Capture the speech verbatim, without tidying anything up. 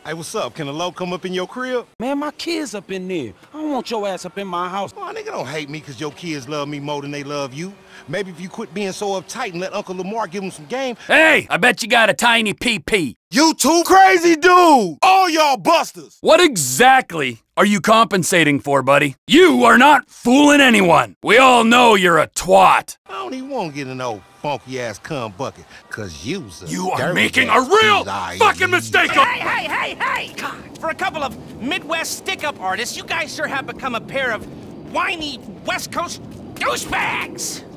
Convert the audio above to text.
Hey, what's up? Can a low come up in your crib? Man, my kids up in there. I don't want your ass up in my house. Oh, nigga, don't hate me because your kids love me more than they love you. Maybe if you quit being so uptight and let Uncle Lamar give them some game. Hey, I bet you got a tiny P P. You too crazy, dude! All y'all busters! What exactly are you compensating for, buddy? You are not fooling anyone. We all know you're a twat. I don't even want to get an old funky-ass cum bucket, because you's a You are making a real fucking mistake! Hey, hey, hey, hey! God, for a couple of Midwest stick-up artists, you guys sure have become a pair of whiny West Coast douchebags!